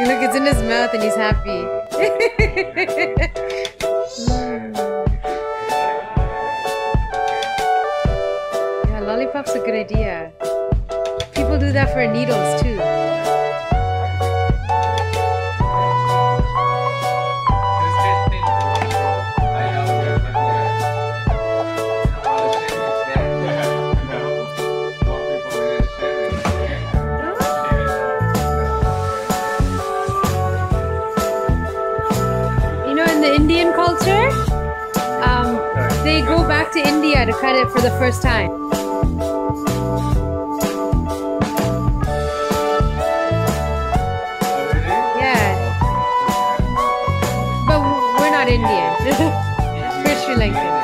Look, it's in his mouth and he's happy. Yeah, lollipop's a good idea. People do that for needles too. The Indian culture, they go back to India to cut it for the first time. Yeah, but we're not Indian. We're Sri Lankan.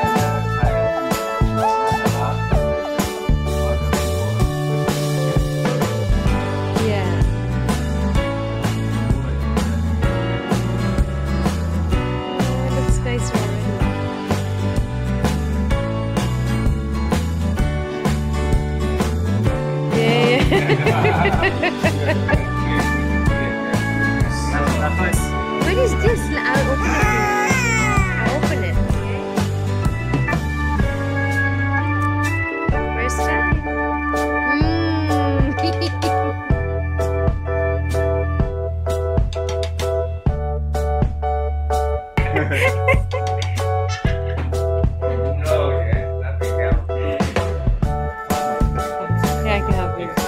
What is this? I'll open it. I'll open it. First time. Yeah, I can help you.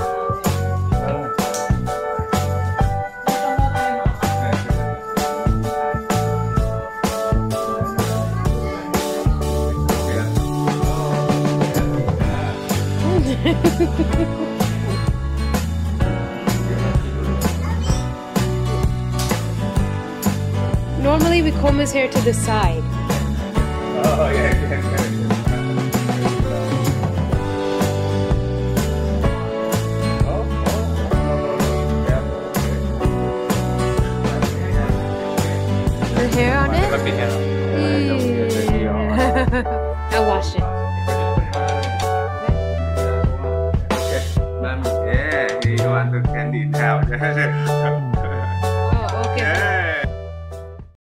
Normally we comb his hair to the side. Oh yeah. The hair on it? I'll wash it. Yeah, you want to candy now.